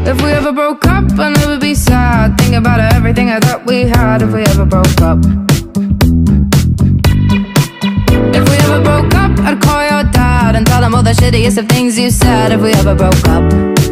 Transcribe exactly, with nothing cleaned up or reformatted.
If we ever broke up, I'd never be sad. Think about everything I thought we had. If we ever broke up, if we ever broke up, I'd call your dad and tell him all the shittiest of things you said. If we ever broke up.